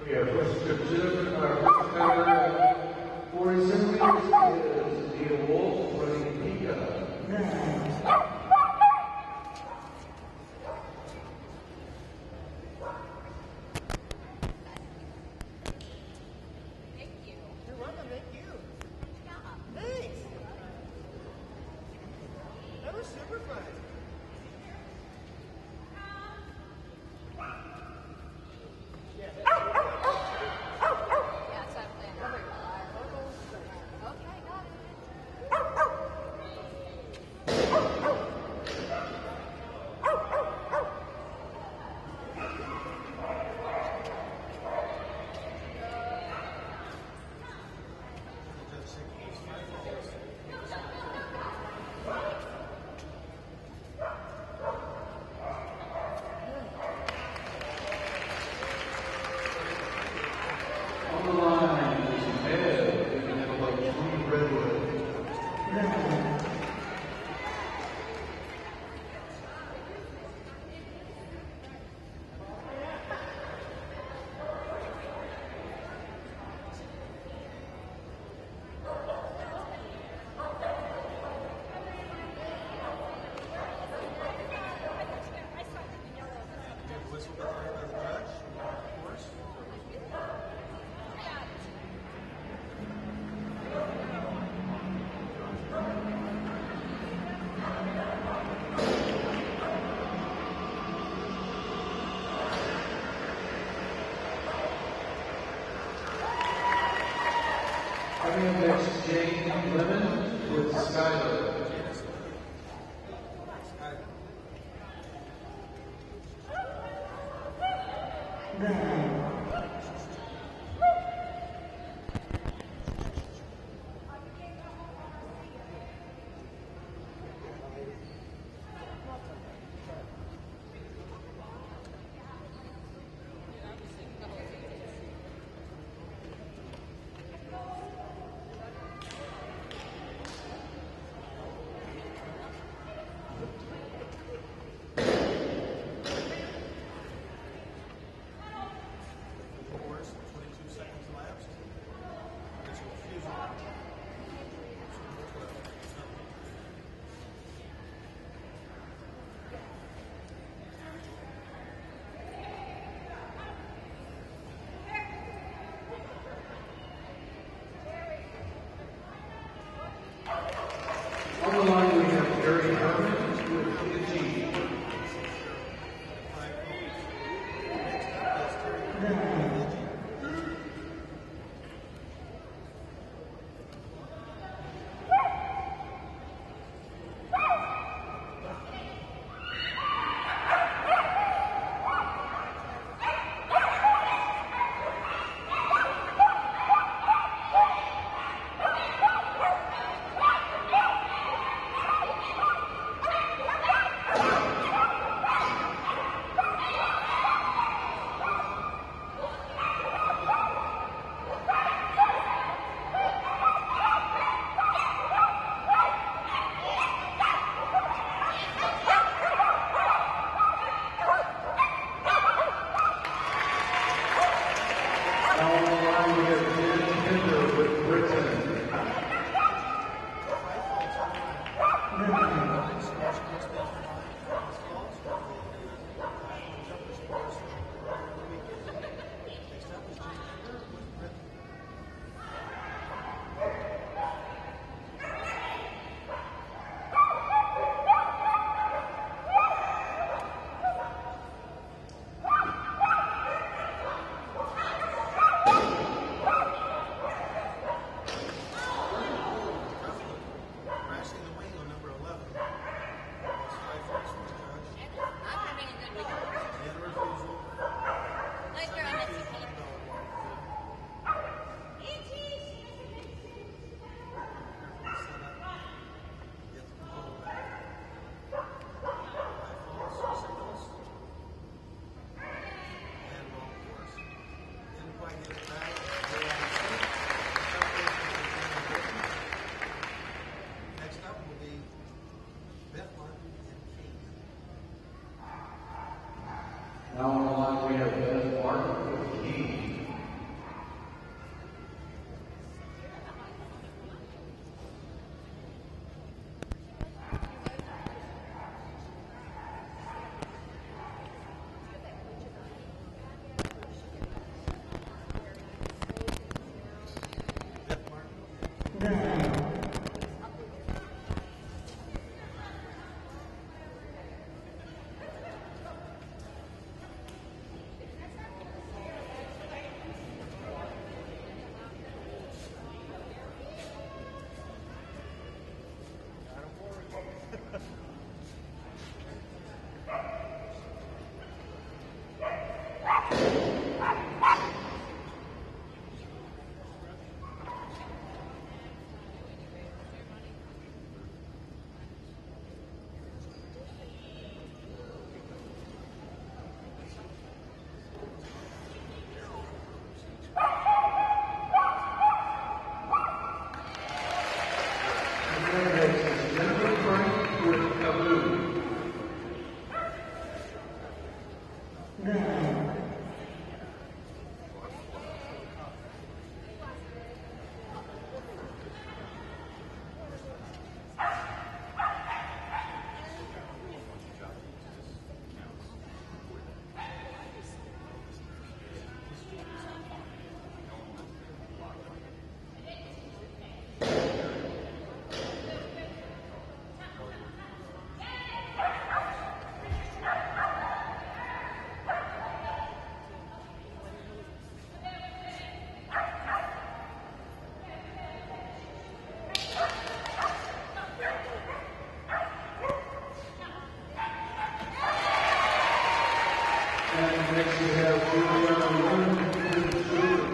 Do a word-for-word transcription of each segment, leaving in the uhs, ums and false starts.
We have prescription, our first card for assemblies is Anita Wolf running Pika. Next, Jane Lemon with Skyler. On the line, we have Gary Herman with Fiji. Now on the line we have Beth Martin with Key. And next we have Juliana Lund.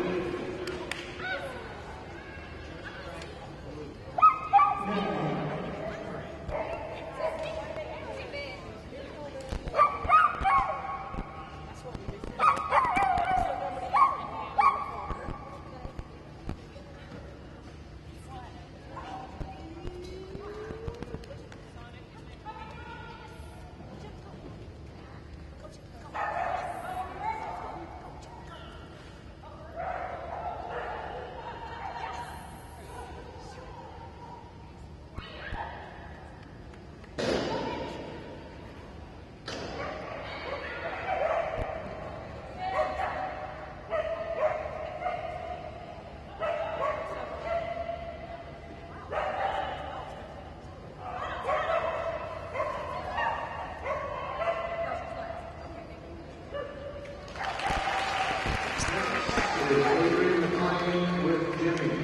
With Jimmy.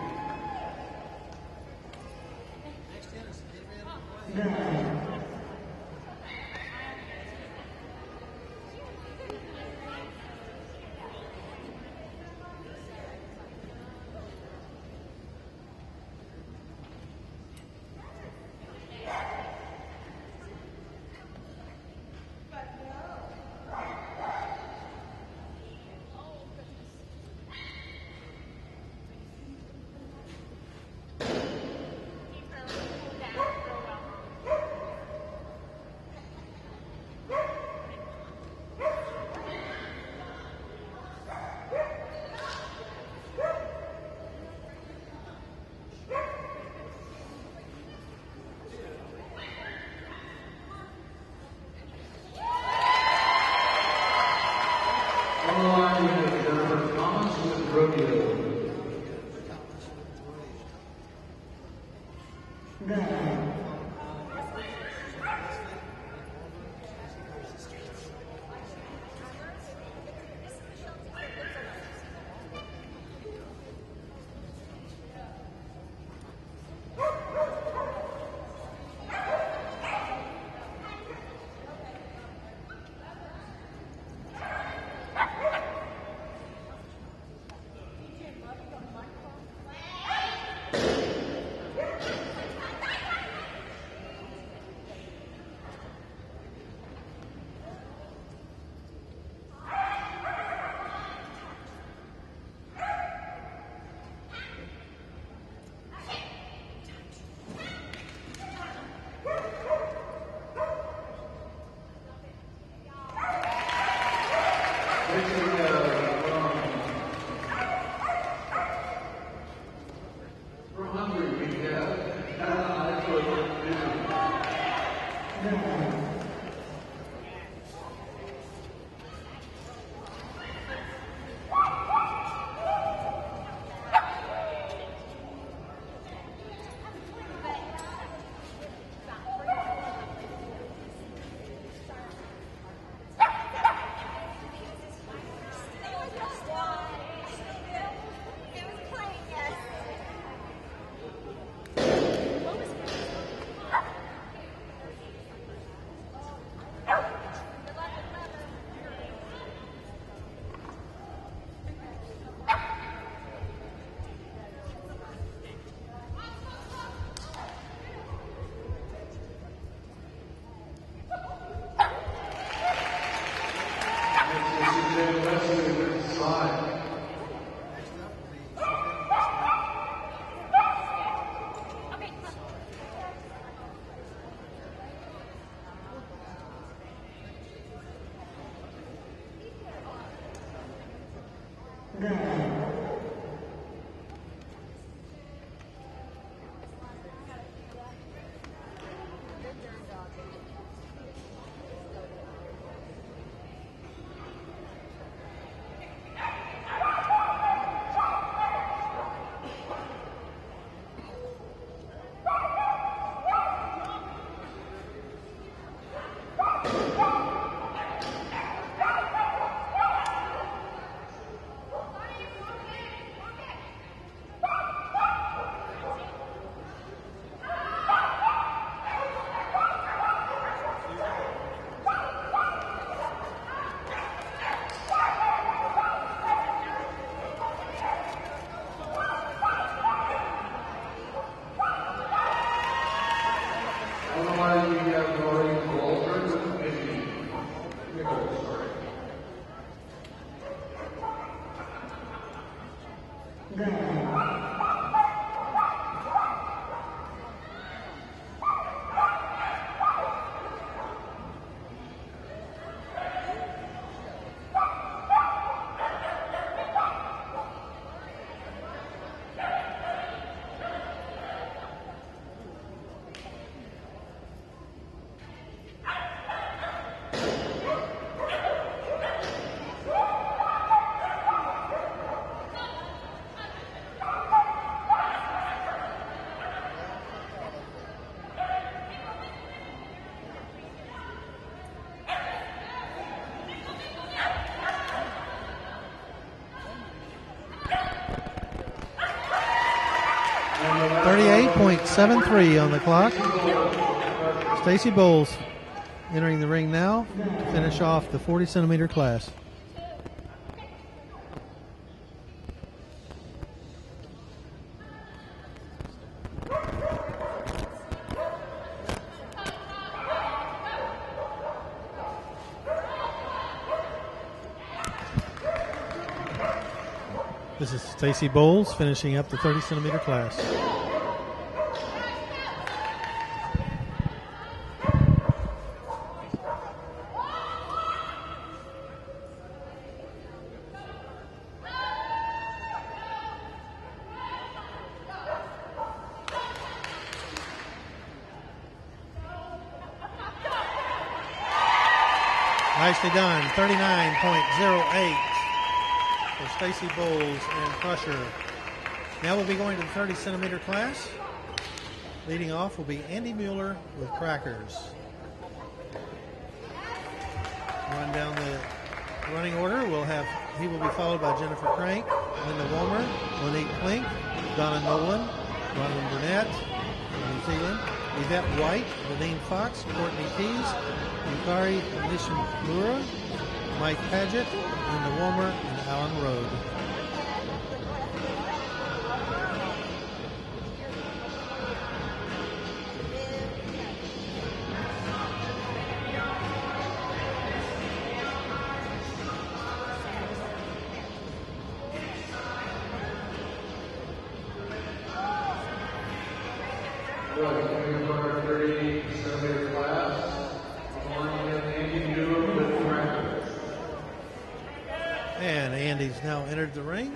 On the line, we have Jennifer Thomas with Rodeo. We're hungry, we have. I feel busy. Otherwise, we have Rory Walter with Mickey. Nichols, sorry. thirty-eight point seven three on the clock. Stacy Bowles entering the ring now to finish off the forty centimeter class. This is Stacy Bowles finishing up the thirty centimeter class. Nicely done, thirty-nine point oh eight. For Stacy Bowles and Crusher. Now we'll be going to the thirty centimeter class. Leading off will be Andy Mueller with Crackers. Run down the running order. We'll have he will be followed by Jennifer Crank, Linda Womer, Monique Klink, Donna Nolan, Ronald Burnett from New Zealand, Yvette White, Nadine Fox, Courtney Keys, Yukari Nishimura, Mike Paget, Linda Womer, and Alan Rode. thirty centimeter class. Andy Mueller with Crackers. And Andy's now entered the ring.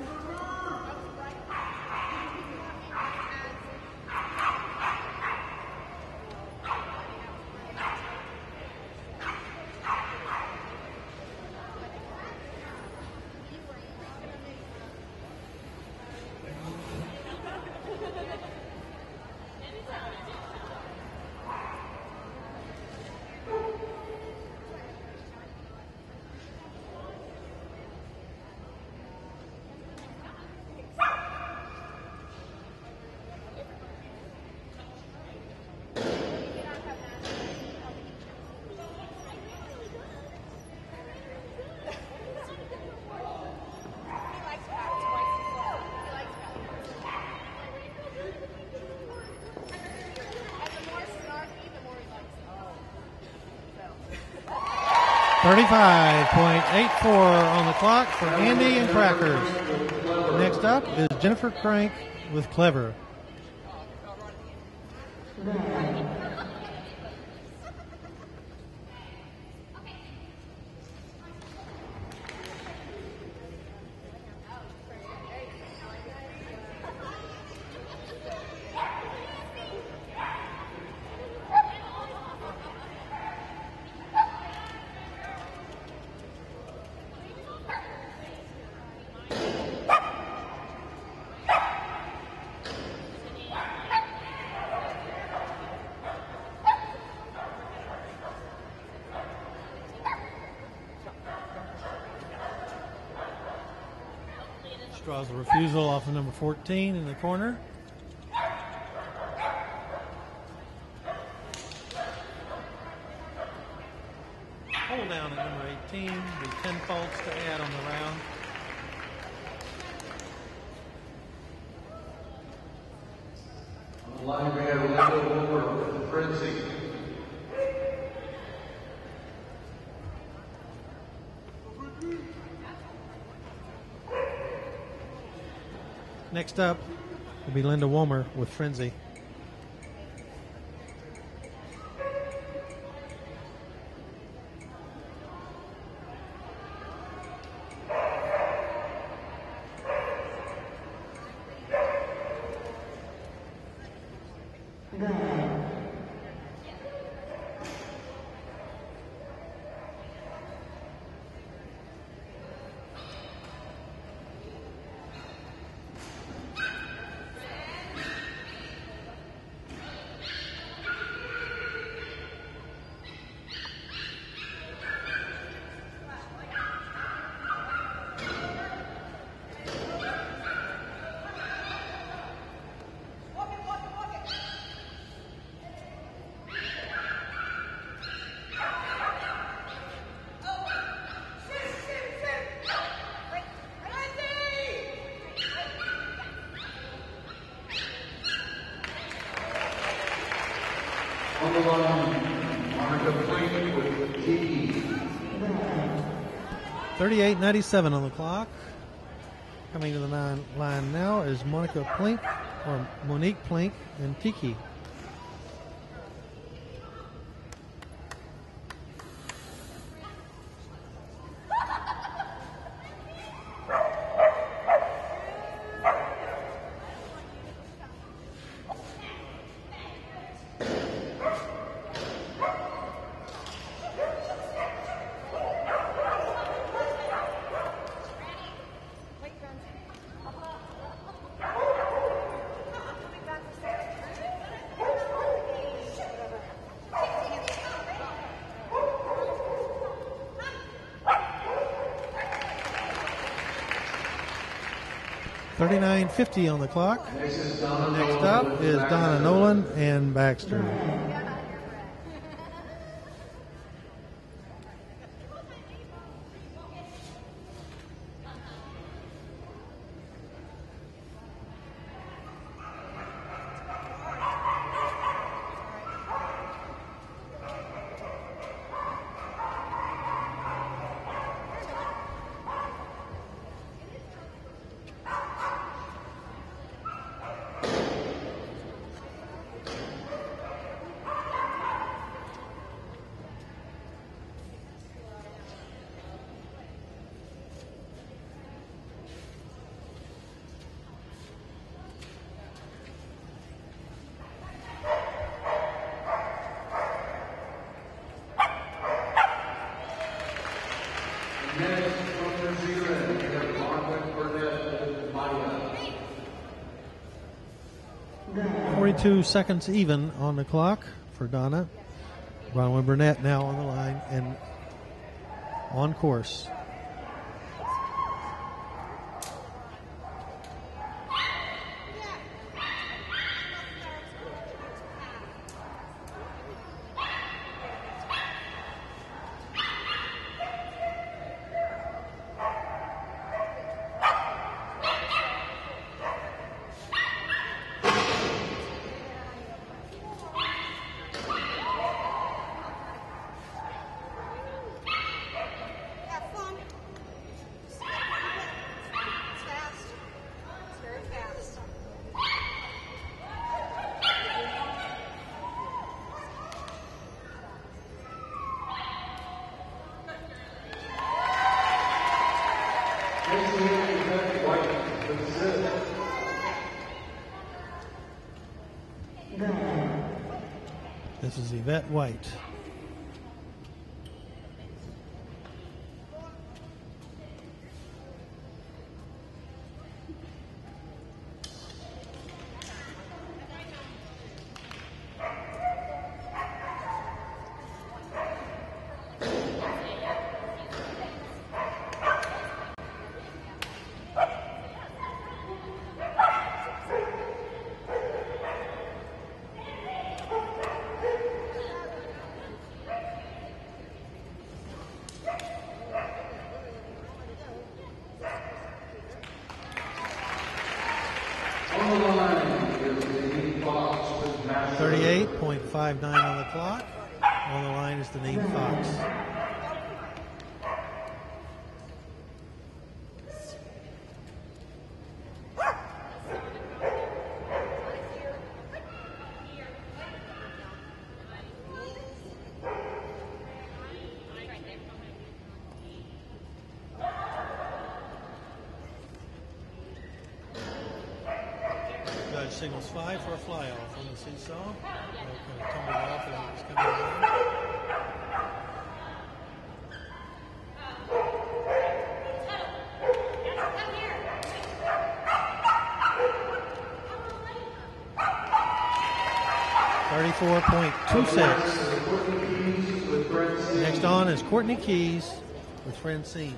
thirty-five point eight four on the clock for Andy and Crackers. Next up is Jennifer Crank with Clever. Draws a refusal off of number fourteen in the corner. Hold down at number eighteen. Be ten faults to add on the round. On the line, we have Linda Woolmer with Frenzy. Next up will be Linda Woolmer with Frenzy. On the line, Monica Plink with Tiki. thirty-eight ninety-seven on the clock. Coming to the nine line now is Monica Plink, or Monique Plink, and Tiki. thirty-nine fifty on the clock. Next is Donna Next Nolan up with is Baxter. Donna Nolan and Baxter. Next, from New Zealand, we have Margaret Burnett with Maya. forty-two seconds even on the clock for Donna. Bronwyn Burnett now on the line and on course. Next, we have Yvette White with Zip. This is Yvette White. the line is the Name Fox with Master. thirty-eight point five nine on the clock. On the line is the Name Fox. Judge signals five for a fly off on the seesaw. Kind of tumbled off as it was coming down. thirty-four point two six. Next on is Courtney Keys with Francine.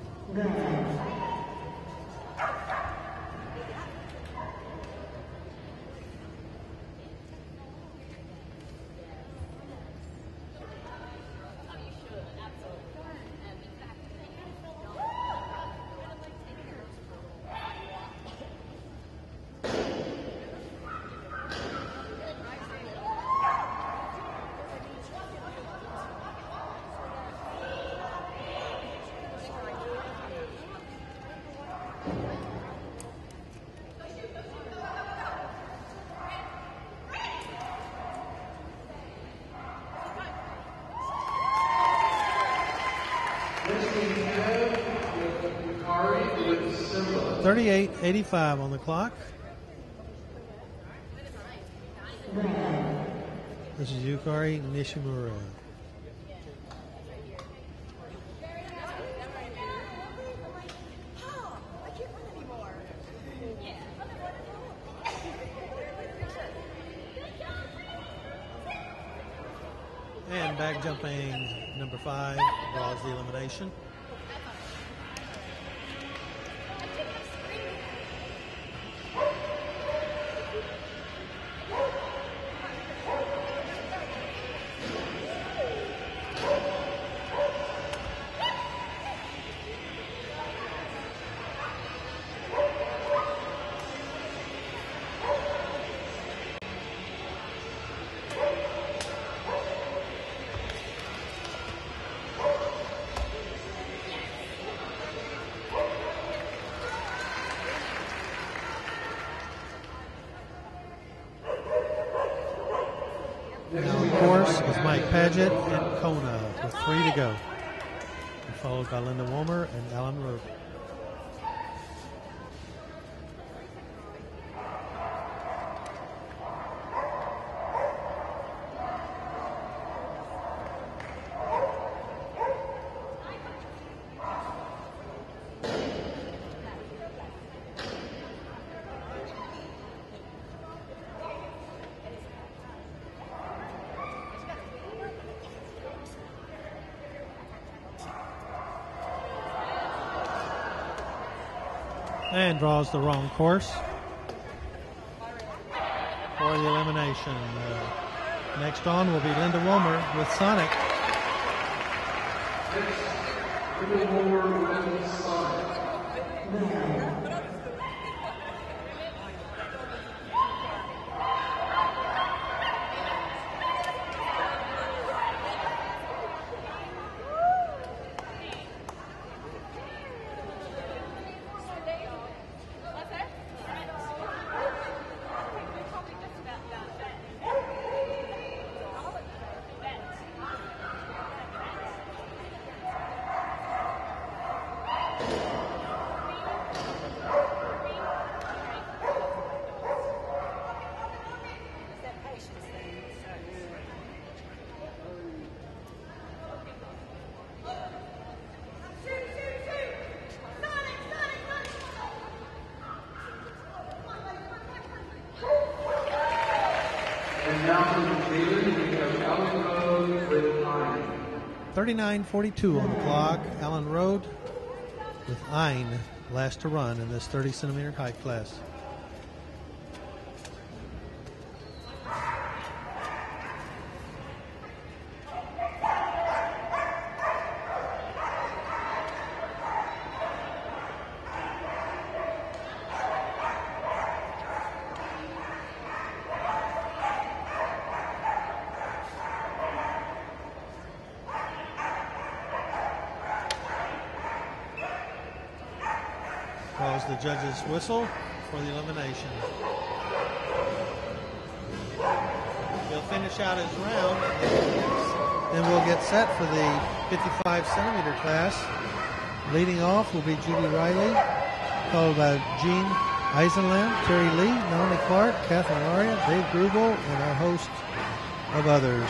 thirty-eight eighty-five on the clock. This is Yukari Nishimura. And back jumping number five draws the elimination. Now, of course, is Mike Paget and Kona with three to go. And followed by Linda Womer and Alan Rowe. And draws the wrong course for the elimination. Uh, next on will be Linda Womer with Sonic. Linda Womer with Sonic. thirty-nine forty-two on the clock. Alan Road with Ein last to run in this thirty centimeter height class. calls the judge's whistle for the elimination. He'll finish out his round, then we'll get set for the fifty-five centimeter class. Leading off will be Judy Riley, followed by Jean Eisenland, Terry Lee, Melanie Clark, Catherine Aria, Dave Grubel, and our host of others.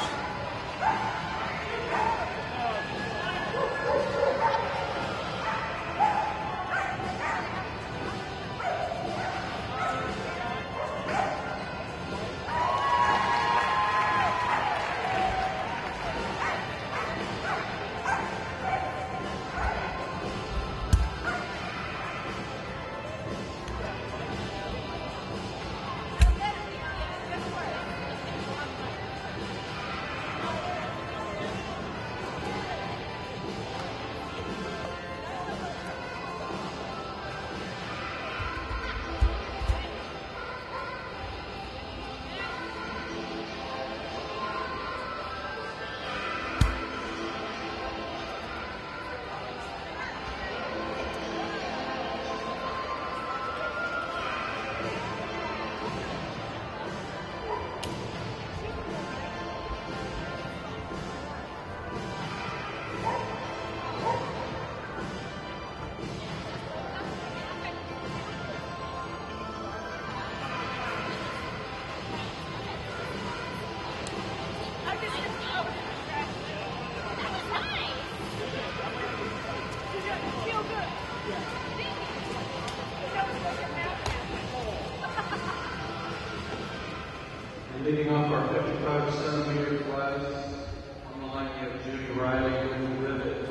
Leading off our fifty-five centimeter class, on the line we have Judy Riley with Rivet.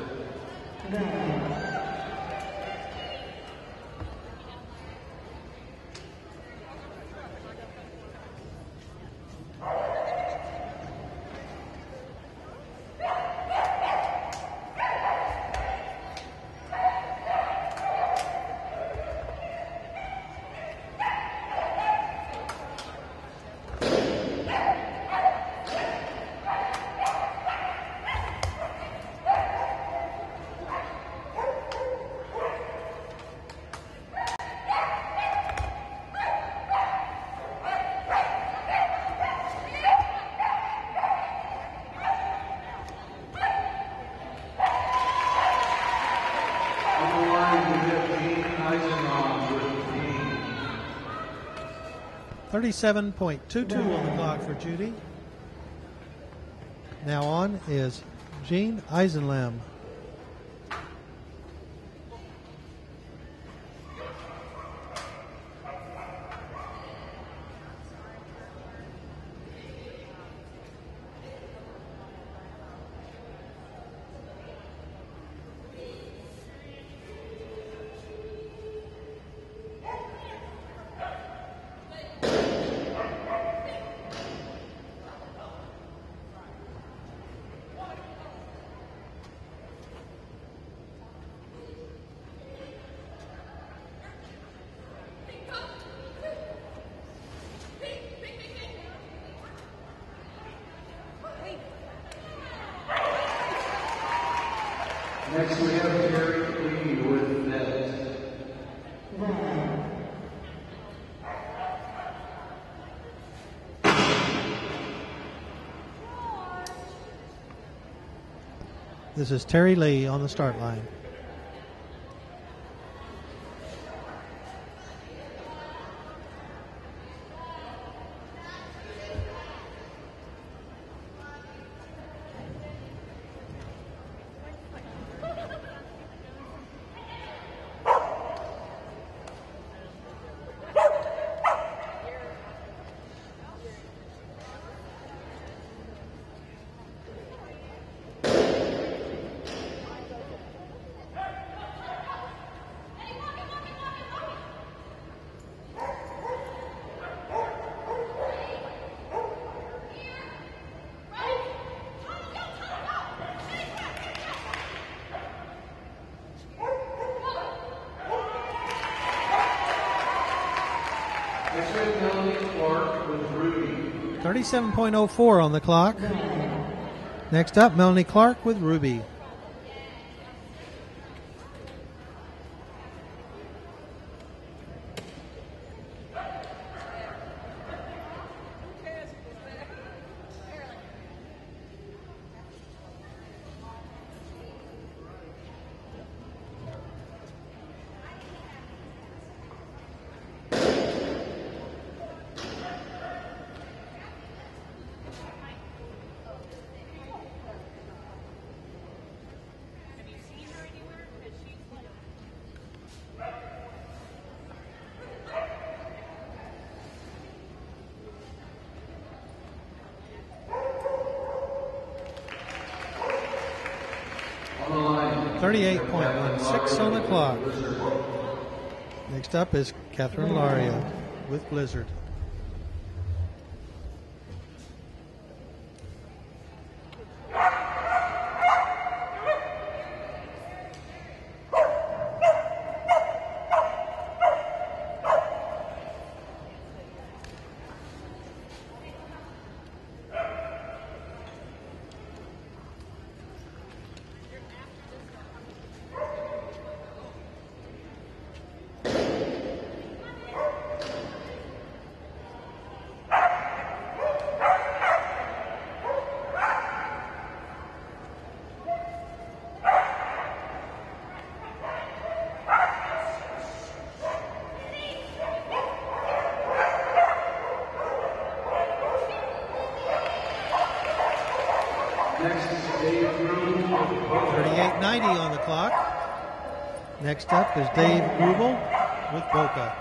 thirty-seven point two two on the clock for Judy. Now on is Jean Eisenlam. Next we have Terry Lee with net. This is Terry Lee on the start line. thirty-seven point oh four on the clock. Next up, Melanie Clark with Ruby. thirty-eight point one six on the clock. Next up is Catherine Laria with Blizzard. thirty-eight ninety on the clock. Next up is Dave Grubel with Boca.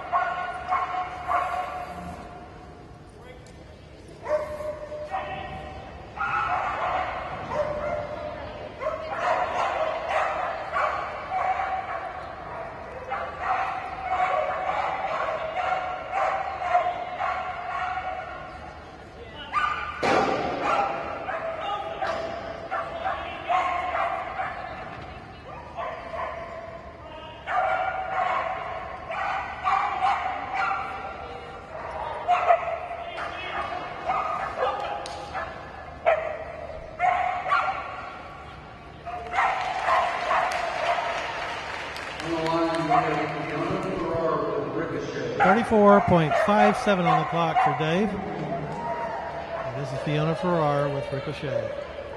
thirty-four point five seven on the clock for Dave. And this is Fiona Farrar with Ricochet.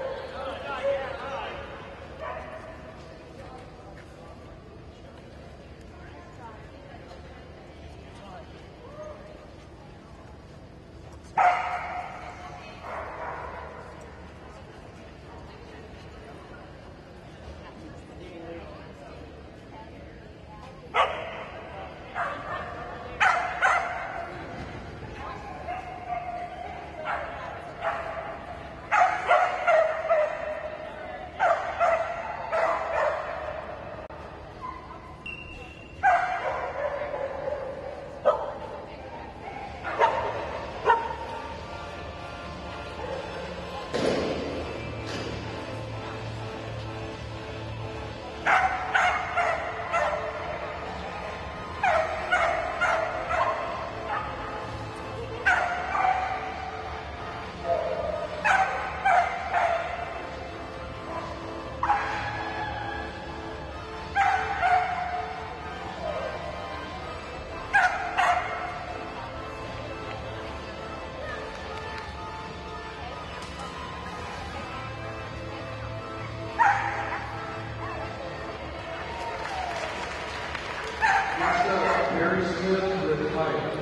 Mary Smith with Hyatt.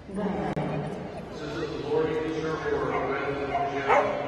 This is the Lord Easter for Brandon and Jim.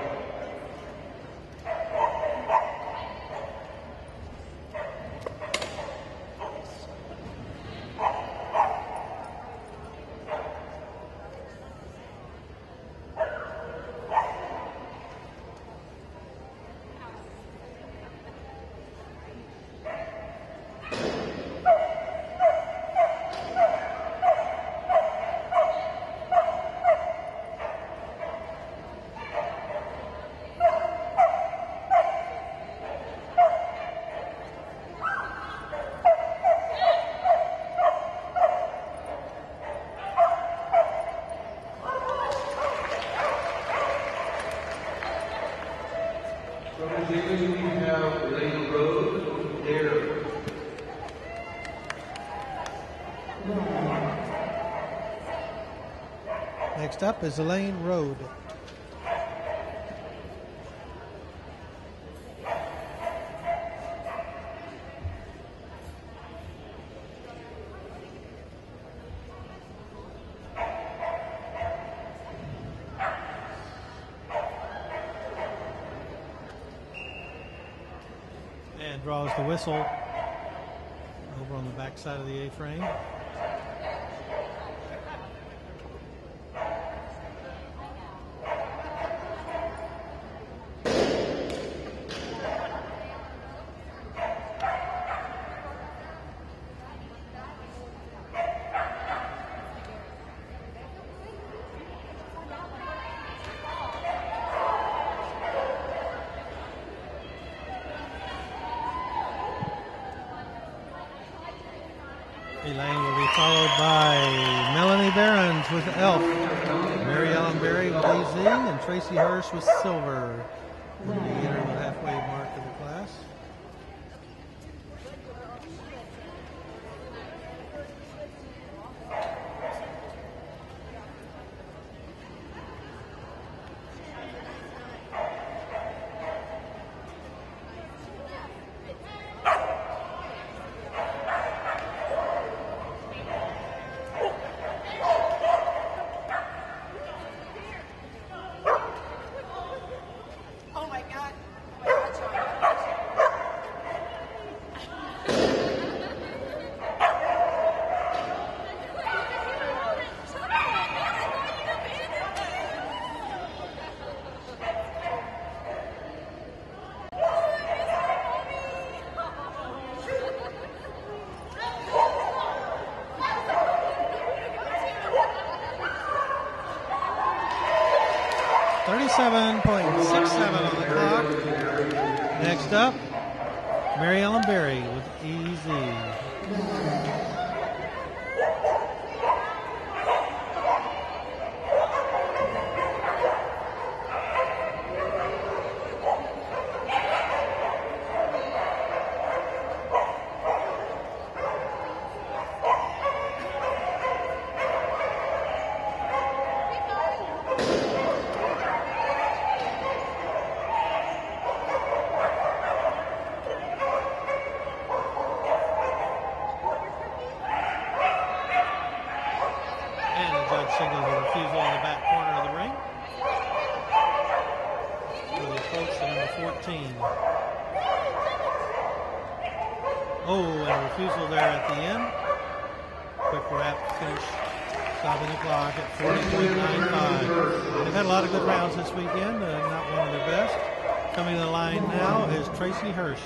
From New Zealand, we have Elaine Rose with Dare. Next up is Elaine Road. And draws the whistle over on the back side of the A-frame. Elaine will be followed by Melanie Behrens with Elf, Mary Ellen Berry with A Z, and Tracy Hirsch with Silver. Will be entering the halfway mark of the class. thirty-seven point six seven on the clock. Next up, Mary Ellen Berry with E Z. Signals a refusal in the back corner of the ring. For the approach to number fourteen. Oh, and a refusal there at the end. Quick wrap finish, stopping the clock at forty point nine five. They've had a lot of good rounds this weekend, uh, not one of their best. Coming to the line now is Tracy Hirsch.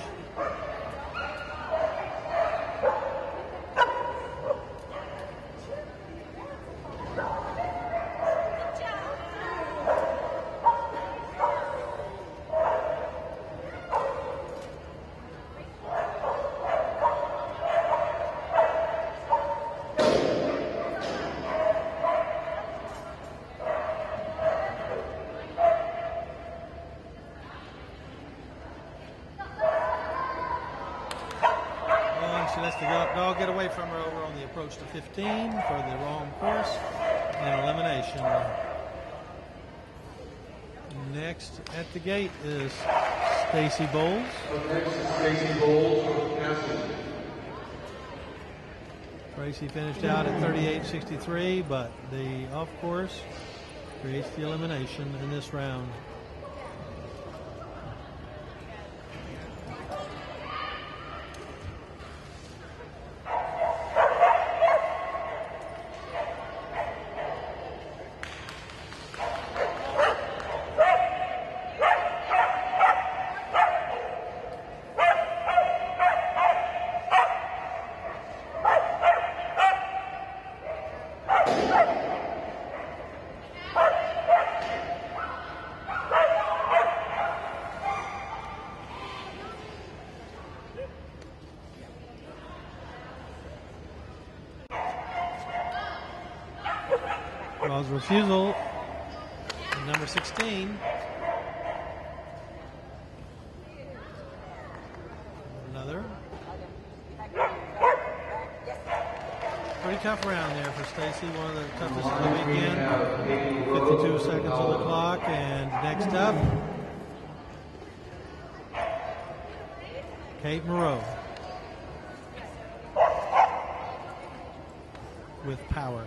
She lets the dog get away from her over on the approach to fifteen for the wrong course and elimination. Next at the gate is Stacy Bowles. So next is Stacy Bowles from Castle. Tracy finished out at thirty-eight sixty-three, but the off course creates the elimination in this round. Draws refusal, number sixteen. Another. Pretty tough round there for Stacy, one of the toughest of the weekend. fifty-two seconds on the clock, and next up, Kate Moreau with power.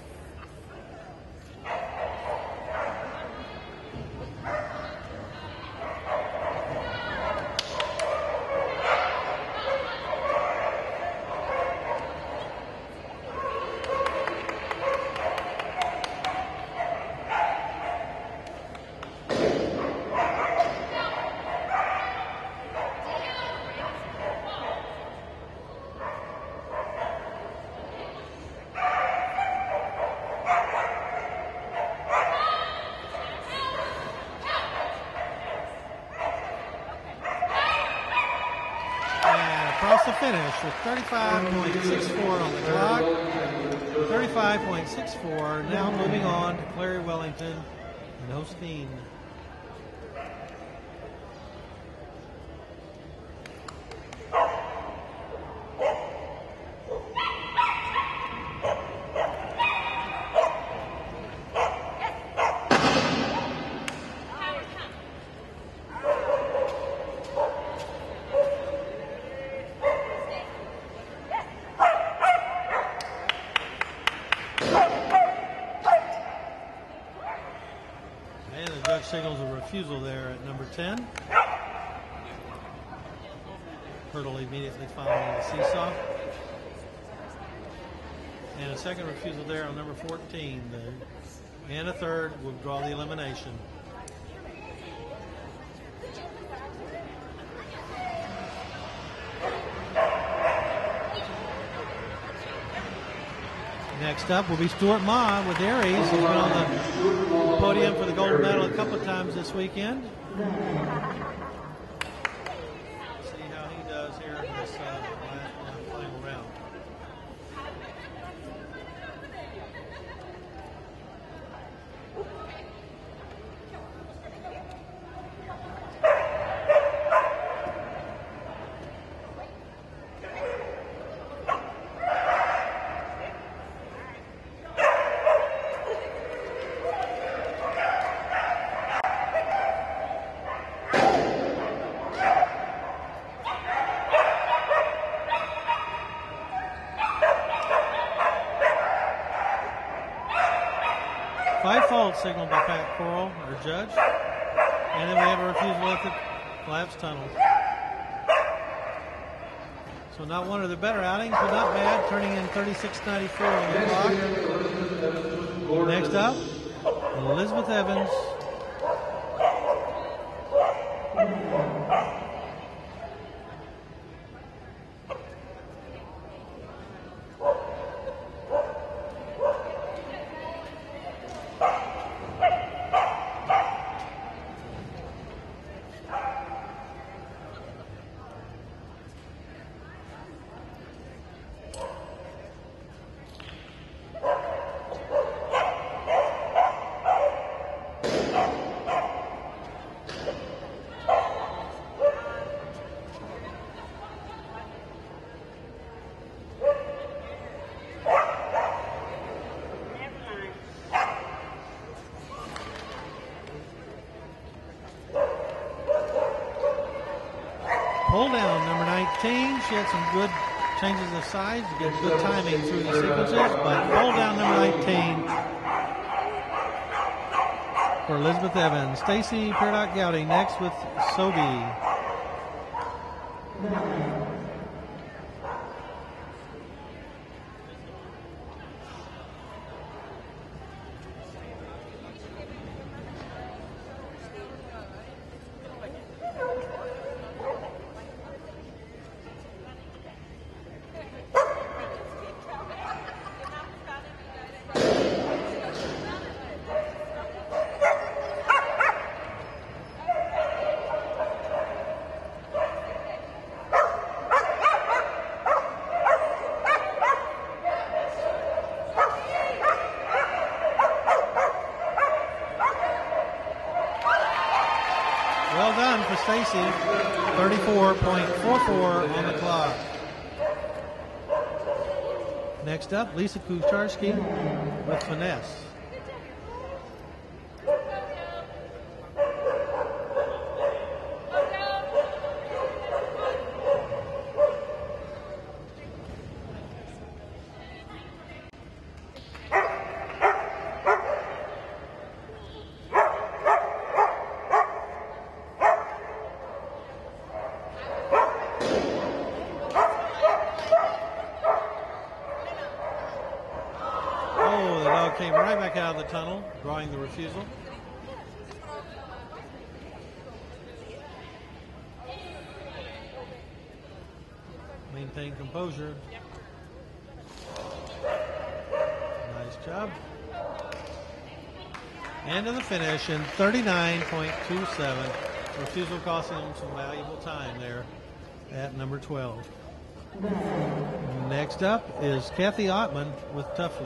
Across the finish with thirty-five point six four on the clock. thirty-five point six four. Now moving on to Clary Wellington and Hostine. Signals a refusal there at number ten. Hurdle immediately following the seesaw. And a second refusal there on number fourteen. The, and a third will draw the elimination. Next up will be Stuart Ma with Aries. He's been on the podium for the gold medal a couple of times this weekend. See how he does here in this uh, last final round. Five fault signaled by Pat Coral, our judge. And then we have a refusal at the collapse tunnel. So not one of the better outings, but not bad, turning in thirty-six ninety-four on the clock. Next up, Elizabeth Evans. Pull down number nineteen. She had some good changes the sides to get good timing through the sequences, but hold down number nineteen for Elizabeth Evans. Stacy Peridot Gowdy next with Sobe. Well done for Stacy. thirty-four point four four on the clock. Next up, Lisa Kucharski with Finesse. Came right back out of the tunnel, drawing the refusal. Maintain composure. Nice job. End of the finish in thirty-nine point two seven. Refusal costing them some valuable time there at number twelve. Next up is Kathy Ottman with Tuffley.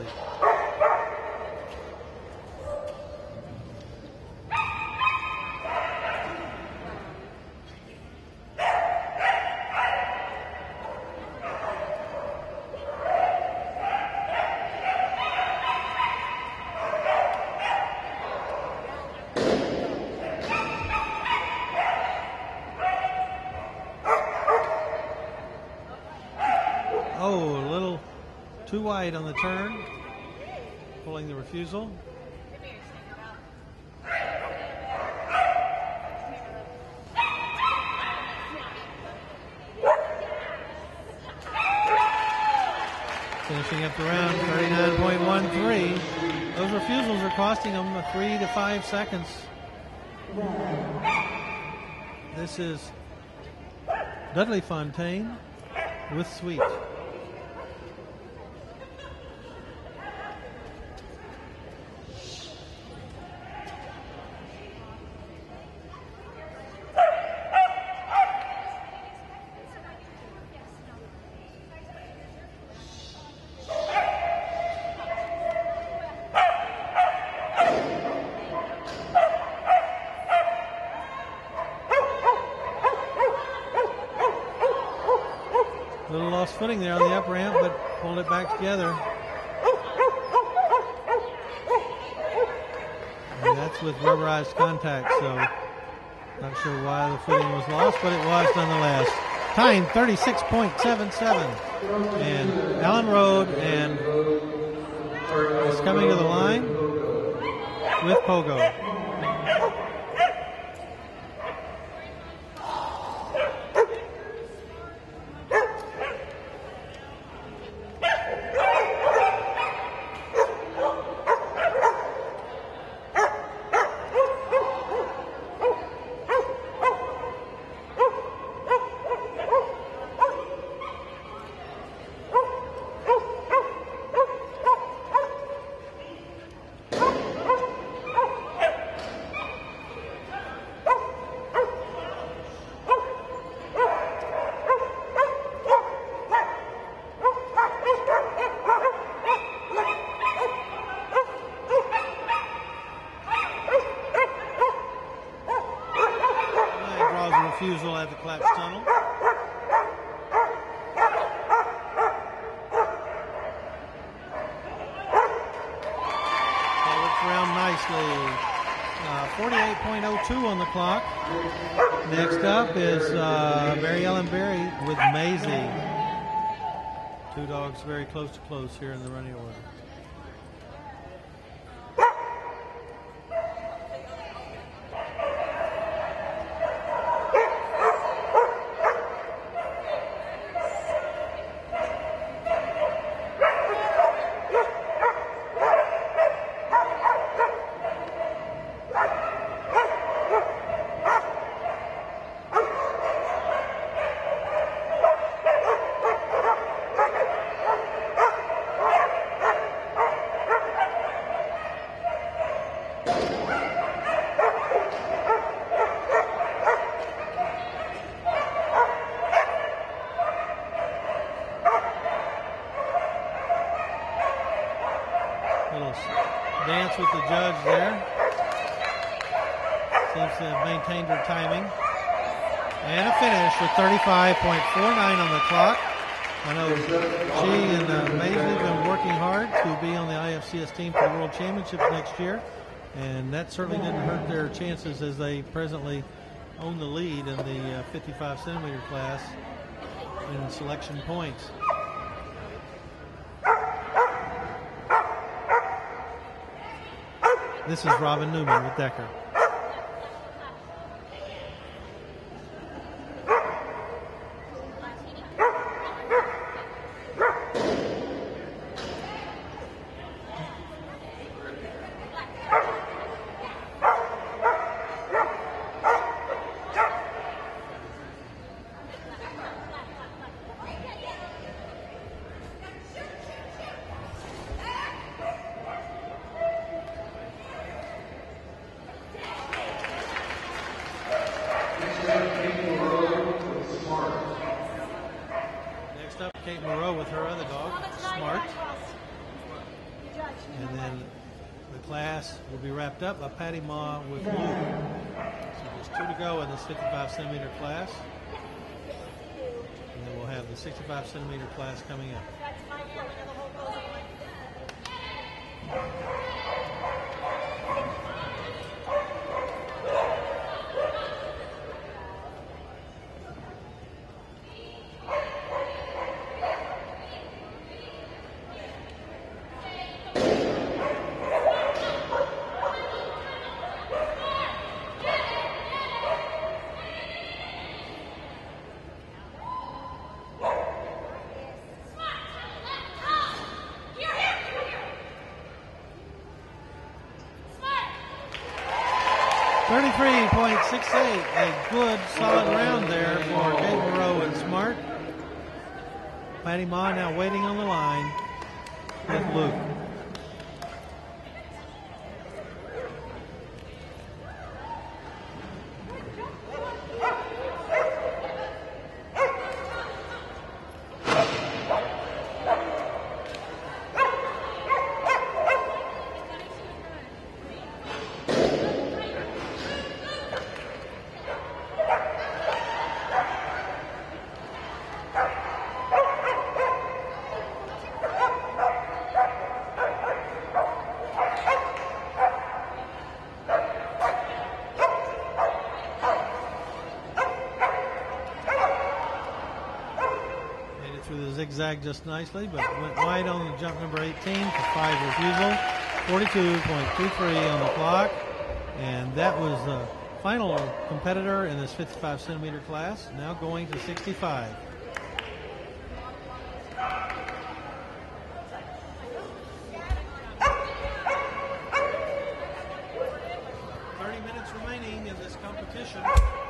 Oh, a little too wide on the turn, pulling the refusal. Finishing up the round, thirty-nine point one three. Those refusals are costing them three to five seconds. This is Dudley Fontaine with Sweet. Little lost footing there on the up ramp, but pulled it back together. And that's with rubberized contact, so not sure why the footing was lost, but it was nonetheless. Time thirty-six point seven seven. And Alan Rode and is coming to the line with Pogo. Refusal at the collapse tunnel. That looks around nicely. Uh, forty-eight point oh two on the clock. Next up is uh, Mary Ellen Berry with Maisie. Two dogs very close to close here in the running order. Little dance with the judge there. Seems to have maintained her timing. And a finish with thirty-five point four nine on the clock. I know she and uh, Maisley have been working hard to be on the I F C S team for the World Championships next year. And that certainly didn't hurt their chances as they presently own the lead in the uh, fifty-five centimeter class in selection points. This is Robin Newman with Decker. Next up, Kate Moreau with her other dog, Smart. And then the class will be wrapped up by Patty Ma with Luke. So there's two to go in this fifty-five centimeter class. And then we'll have the sixty-five centimeter class coming up. thirty-three point six eight, a good solid round there for Kate Moreau and Smart. Patty Ma now waiting on the line with Luke. Through the zigzag just nicely, but went wide on the jump number eighteen for five refusal. forty-two point two three on the clock. And that was the final competitor in this fifty-five centimeter class, now going to sixty-five. thirty minutes remaining in this competition.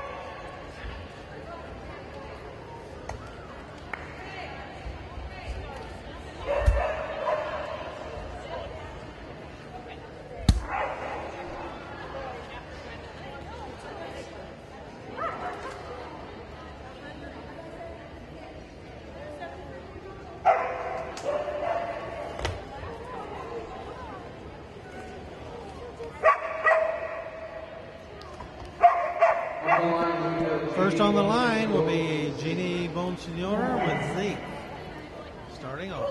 First on the line will be Jeannie Bonsignore with Zeke, starting off.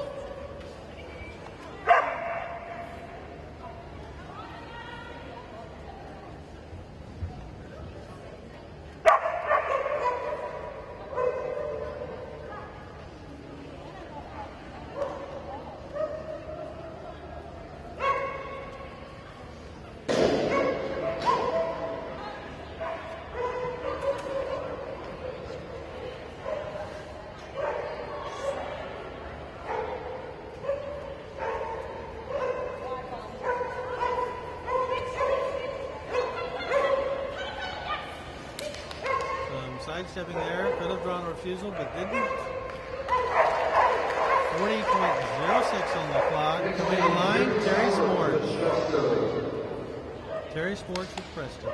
sidestepping there. Could have drawn a refusal, but didn't. forty point oh six on the clock. Coming to the line, Terry Sports. Terry Sports with Preston.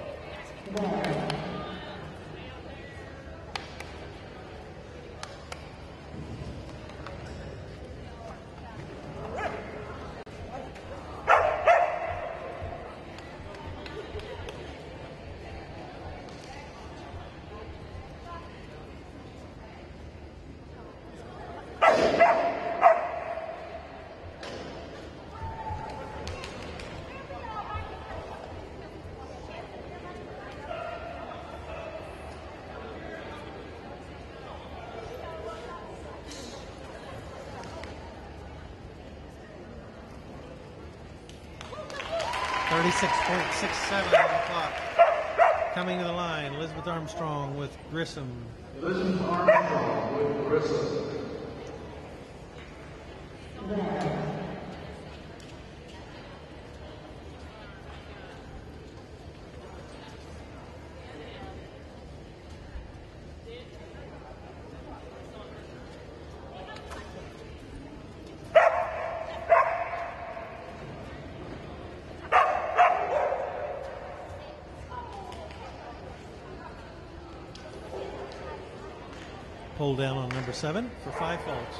thirty-six point six seven on the clock. Coming to the line, Elizabeth Armstrong with Grissom. Elizabeth Armstrong with Grissom. Pull down on number seven for five faults.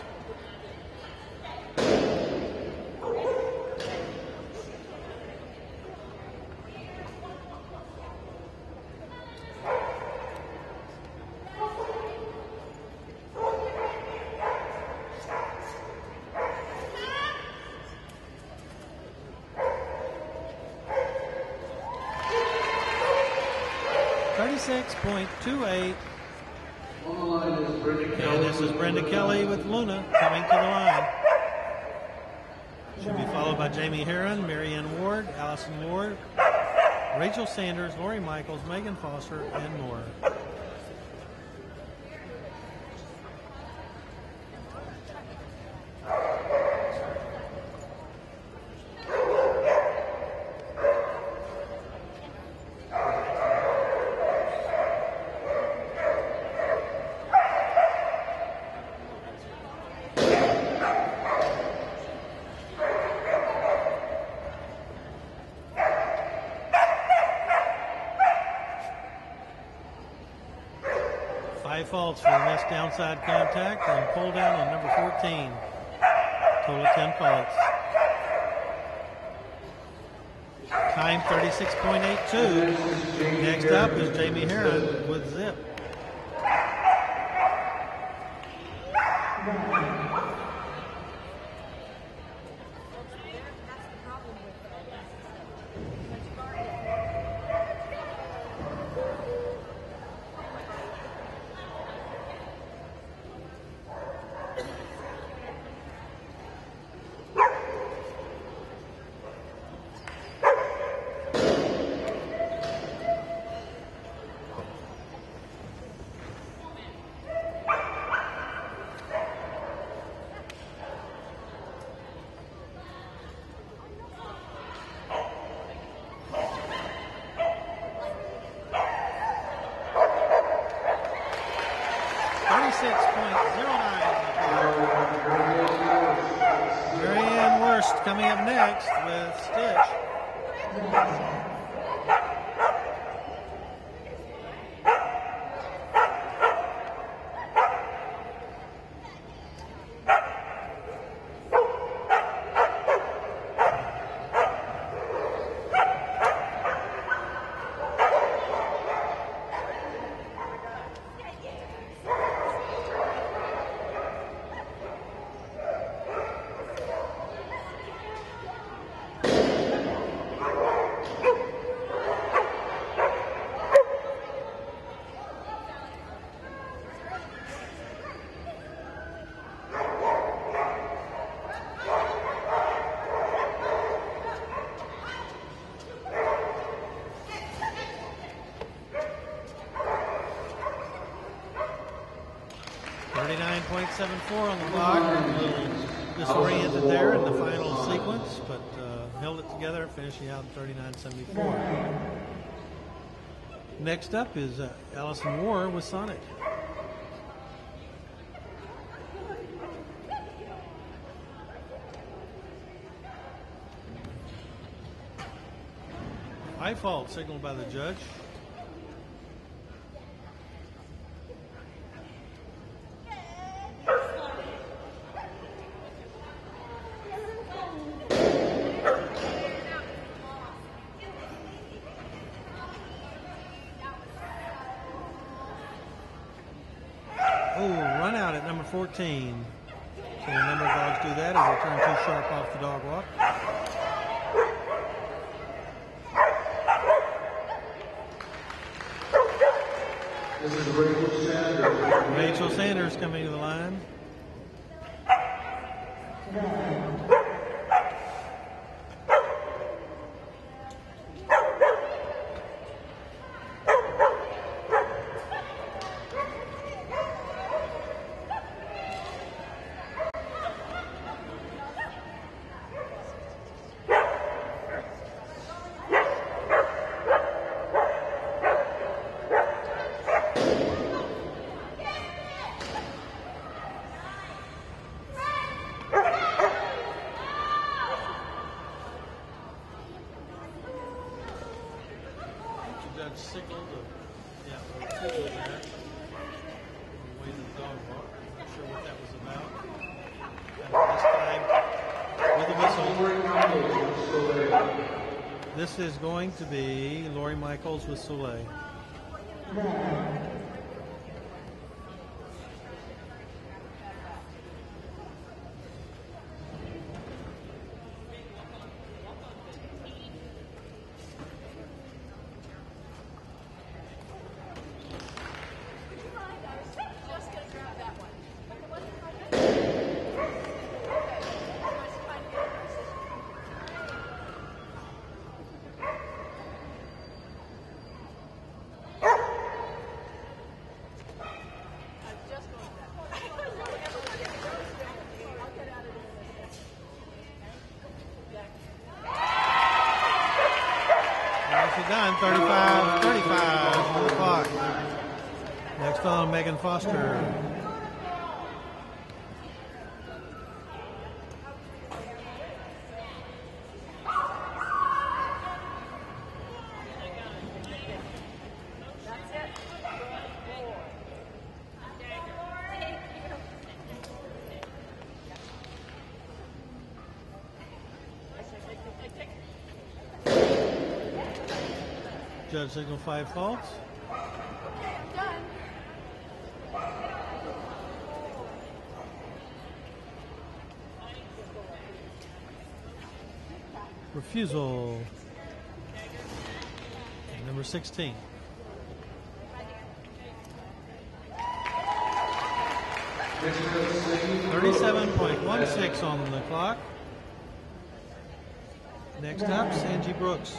thirty-six point two eight. On the line is Brenda Kelly. And this is Brenda Kelly with Luna coming to the line. She'll be followed by Jamie Heron, Marianne Ward, Allison Ward, Rachel Sanders, Lori Michaels, Megan Foster, and more. Five faults for the missed downside contact and pull down on number fourteen. Total of ten faults. Time thirty-six point eight two. Next up is Jamie Heron with Zip. thirty-six point oh nine. Marianne Wurst coming up next with Stitch. thirty-nine point seven four on the clock. A little disoriented there in the final sequence, but uh, held it together, finishing out in thirty-nine seventy-four. Next up is uh, Allison Moore with Sonic. High fault signaled by the judge. Oh, run out at number fourteen. So the number of dogs do that as they turn too sharp off the dog walk. This is Rachel Sanders. Rachel Sanders coming to the line. Judge signaled the, yeah, or signaled that. The way the dog walked. I'm not sure what that was about. And this time, with a whistle. This is going to be Lori Michaels with Soleil. Done, thirty-five thirty-five on the clock. Next on, Megan Foster. Judge signal five faults. Refusal. Number sixteen. thirty-seven point one six on the clock. Next up, Sanji Brooks.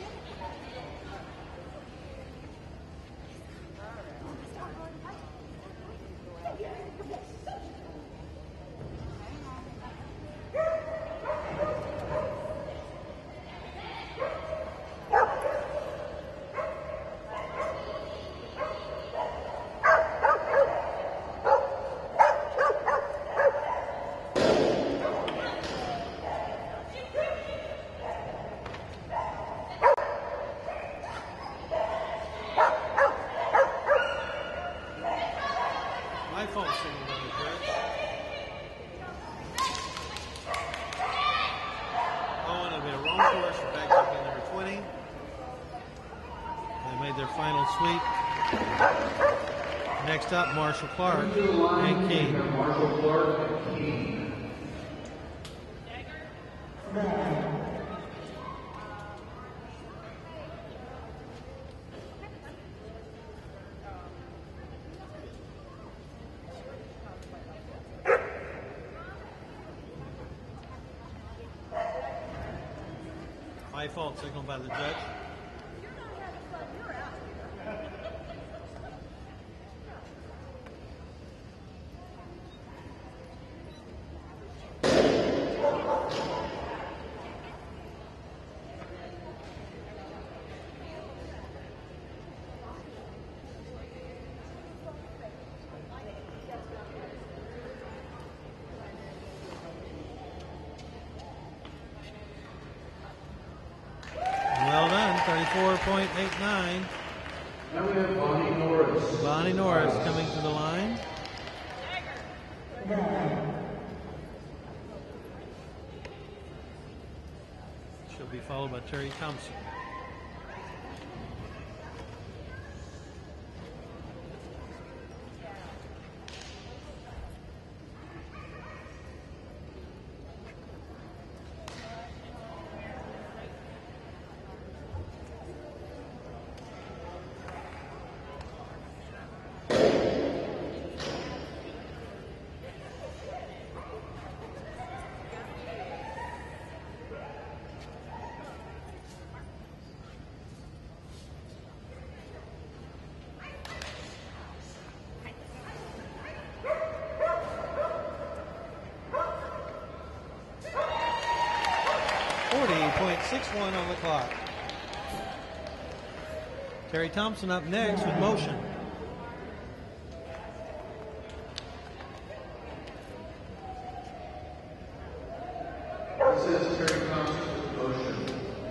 Next up, Marshall Clark and King. Marshall Clark and King. High fault signaled by the judge. forty-four point eight nine. Now we have Bonnie Norris. Bonnie Norris coming to the line. She'll be followed by Terry Thompson. forty point six one on the clock. Terry Thompson up next with motion. This is Terry Thompson with motion.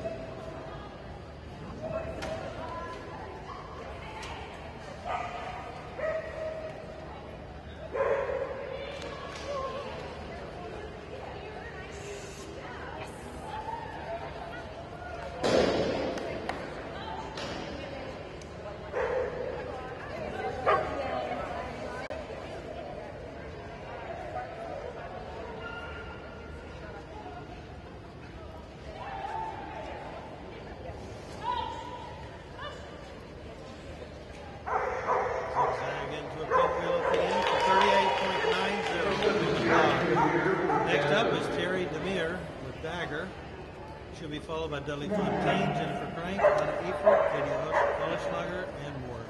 Next up is Terry Demir with dagger. She'll be followed by Dudley Fontaine, Jennifer Crank, Anna Efert, Katie Ollischlager, and more.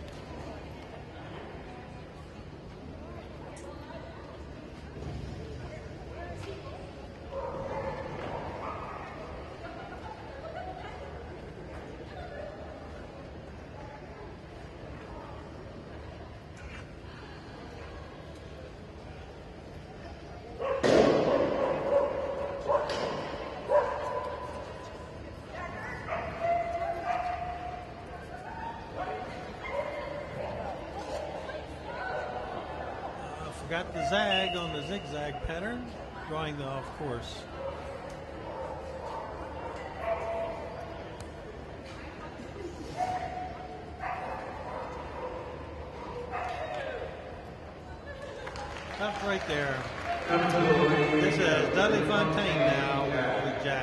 Got the zag on the zigzag pattern, drawing the off course. Up right there. This is Dudley Fontaine now with Jack.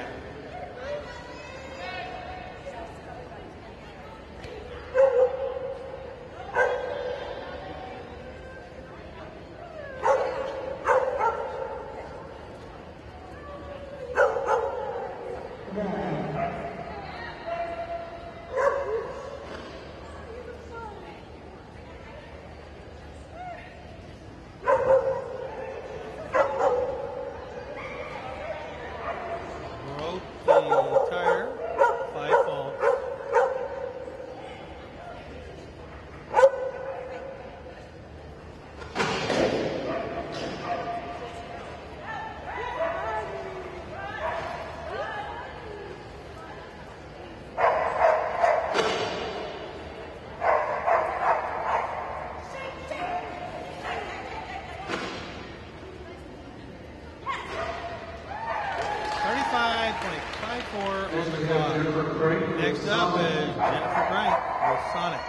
Next up is Jennifer Crank with Sonic.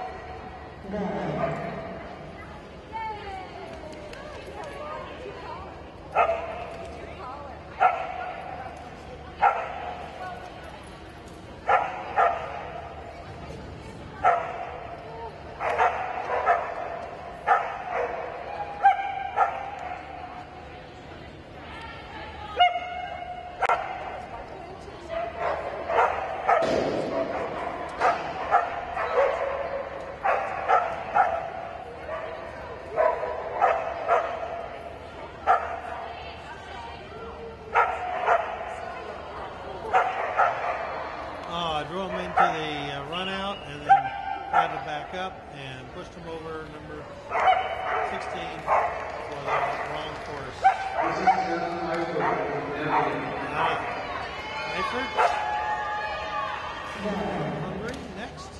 Drew him into the uh, run out and then had to back up and pushed him over number sixteen for the wrong course. This is Eifert. Uh, Eifert. Hungary next.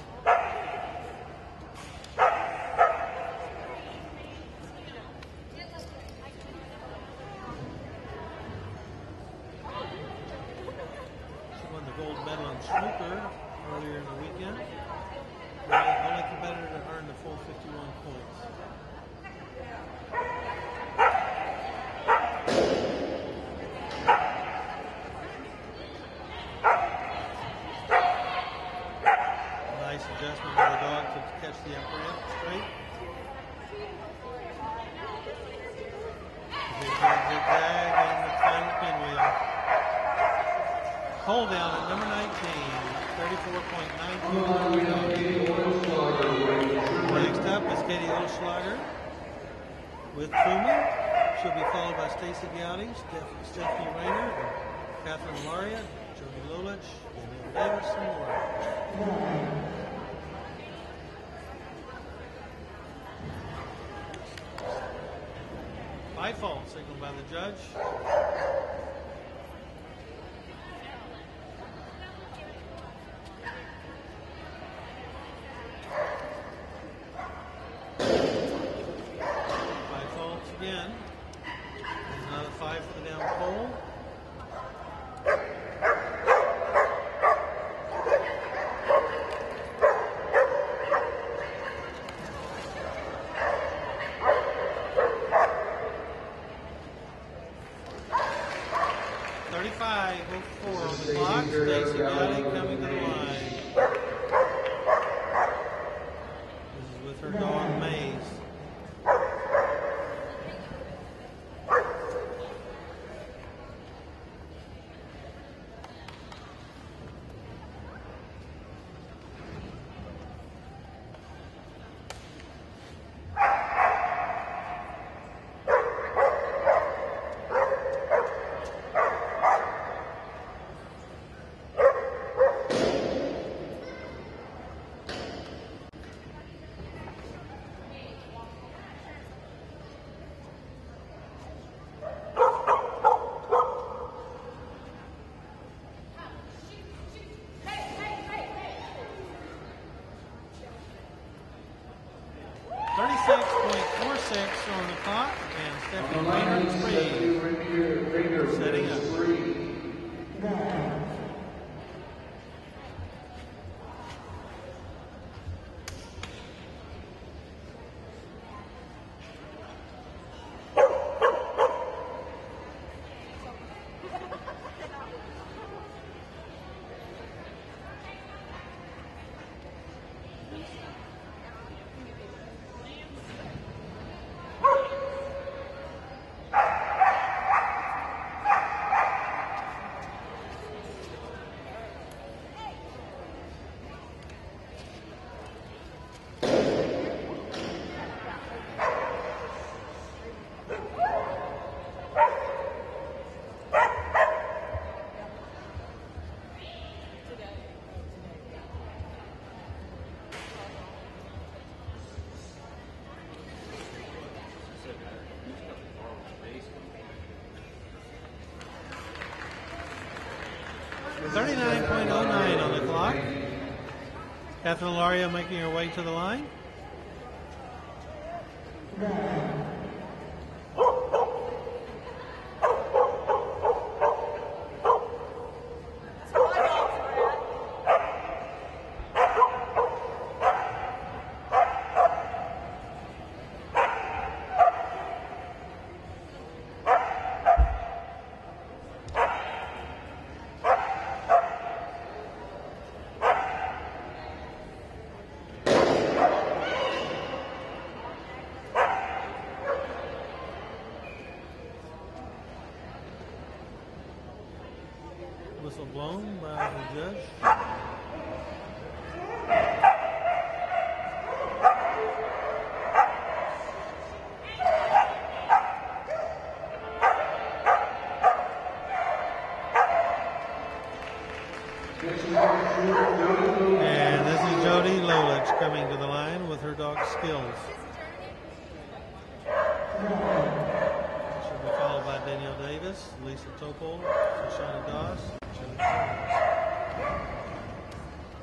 She won the gold medal in snooker earlier in the weekend. The only competitor to earn the full fifty-one points. Nice adjustment by the dog to catch the upper end straight. Zigzag and the final pinwheel. Hold down at number nineteen, thirty-four point nine two. Next up is Katie Olschlager with Truman. She'll be followed by Stacy Gowdy, Steph- Stephanie Rayner, and Catherine Laria, Jody Lulich, Danielle Davis, and more. By fault signaled by the judge. By fault again. There's another five for the down pole. thirty-five oh four on the clock. Stacy Gowdy coming to the line. This is with her dog Maze. thirty-six point four six on the clock, and Stephanie Rayner three. Setting up. thirty-nine point oh nine on the clock. Catherine Laria making her way to the line. Whistle blown by the judge. And this is Jody Lulich coming to the line with her dog Skills. She'll be followed by Danielle Davis, Lisa Topol, Shoshana Doss.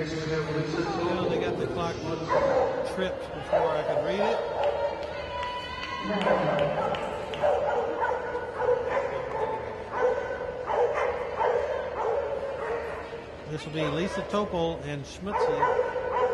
Next we have Lisa Well, Topol. they got the clock tripped before I could read it. This will be Lisa Topol and Schmutzy.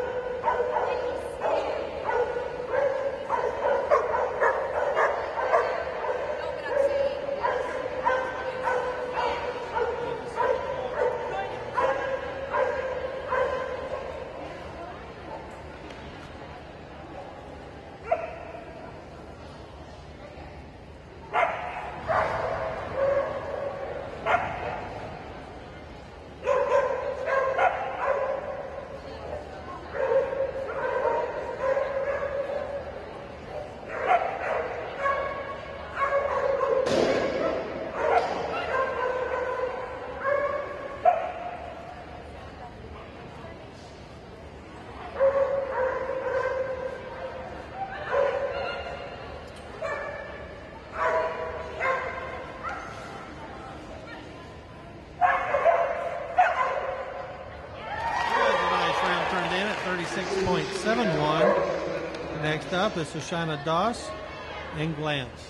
thirty-six point seven one. Next up is Shoshana Doss and Glance.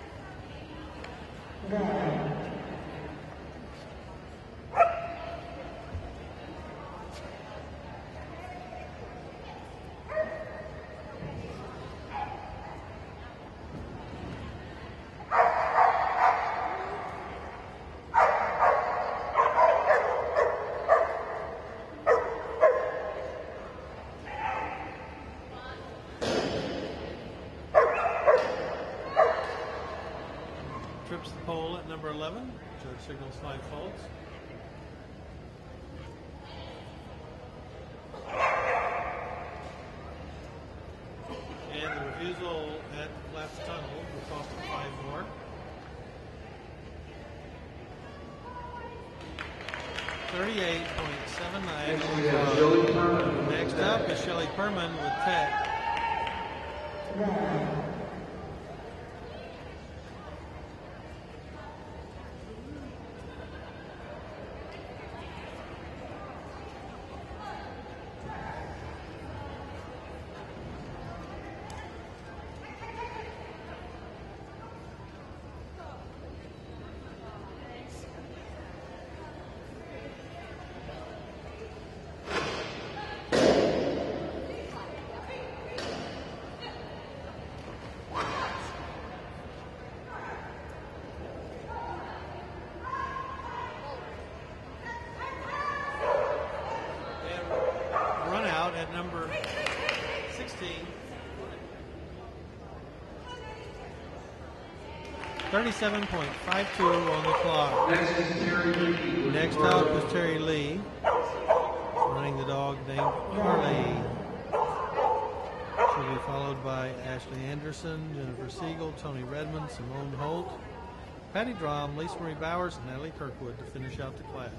Trips the pole at number eleven. Judge signals five faults. And the refusal at the Flats Tunnel will cost him five more. thirty-eight point seven nine. Next we have Shelley Perman. Next up is Shelley Perman with Tech. Run out at number sixteen. thirty-seven point five two on the clock. Next is Terry Lee. Next up is Terry Lee, running the dog named Carly. She'll be followed by Ashley Anderson, Jennifer Siegel, Tony Redmond, Simone Holt, Patty Drum, Lisa Marie Bowers, and Natalie Kirkwood to finish out the class.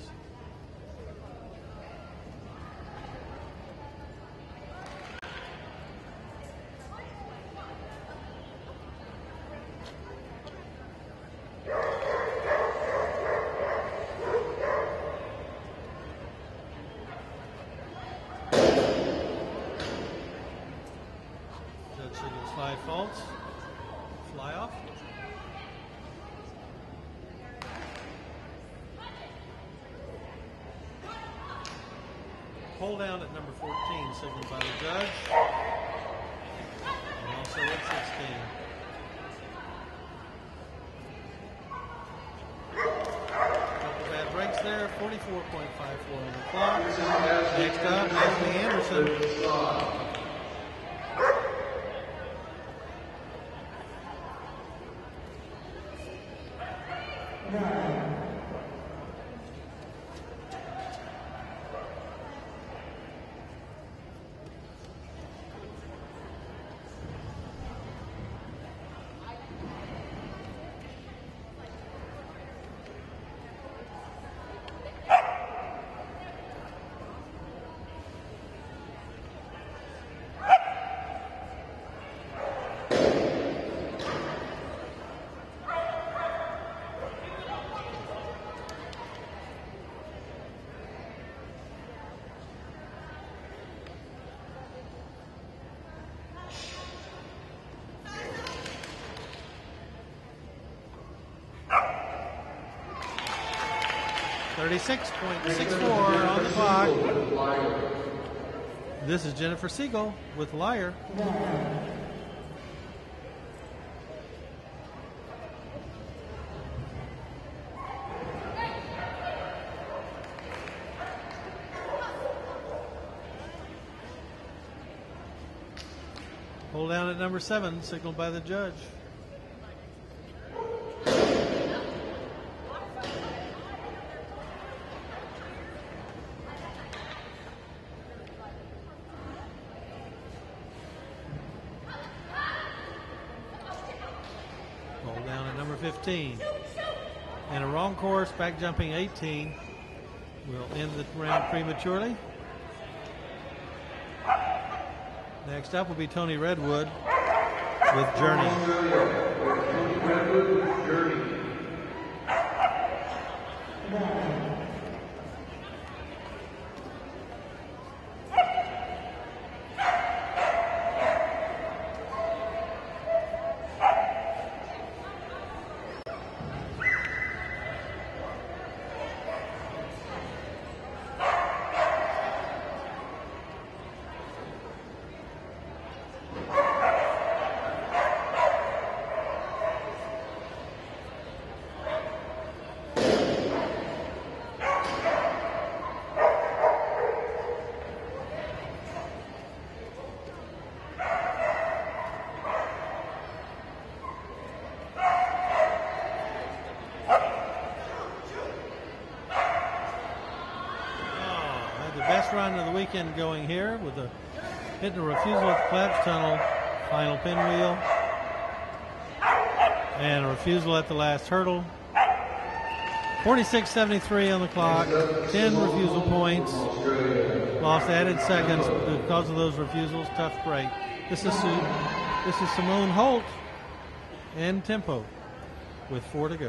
Judge signals five faults. Fly off. Hold down at number fourteen, signaled by the judge. And also at sixteen. Couple bad breaks there. forty-four point five four on the clock. Next up, Ashley Anderson. thirty-six point six four on the clock. This is Jennifer Siegel with Liar. Hold down at number seven, signaled by the judge. Hold down at number fifteen. And a wrong course, back jumping eighteen. Will end the round prematurely. Next up will be Tony Redwood with Journey. Tony Redwood with Journey. Run of the weekend going here with a hitting a refusal at the collapse tunnel, final pinwheel, and a refusal at the last hurdle. forty-six seventy-three on the clock, ten refusal points, lost added seconds because of those refusals. Tough break. This is this is Simone Holt and Tempo with four to go.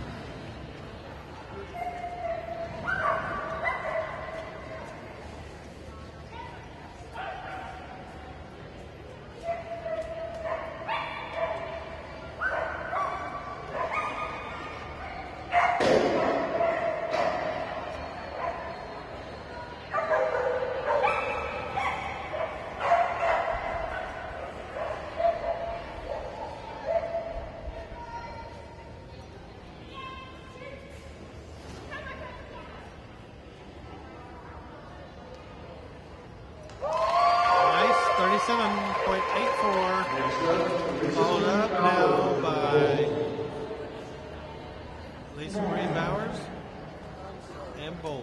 thirty-seven point eight four. Followed up now by Lisa Marie Bowers and Bolt.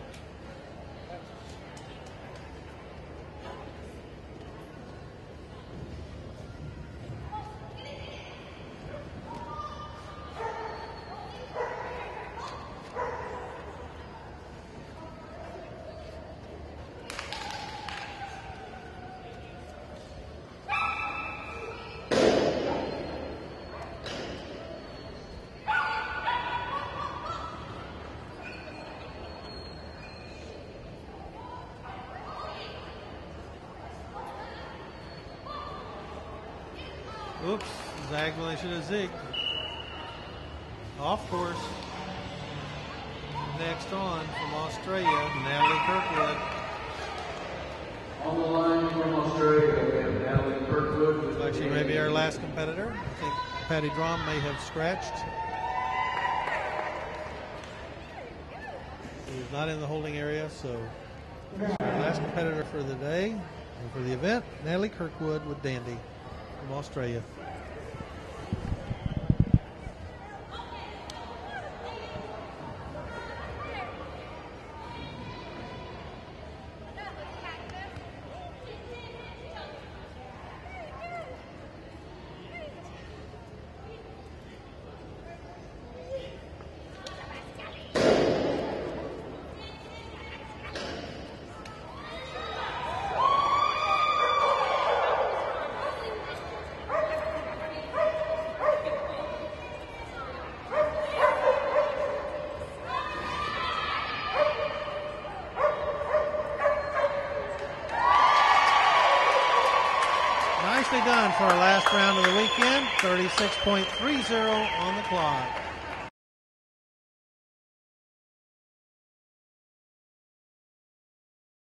Oops, Zagway should have zigged. Off course. Next on from Australia, Natalie Kirkwood. On the line from Australia, we have Natalie Kirkwood. Looks like she may be our last competitor. I think Patty Drum may have scratched. He's not in the holding area, so our last competitor for the day and for the event, Natalie Kirkwood with Dandy from Australia. Nicely done for our last round of the weekend. thirty-six point three zero on the clock.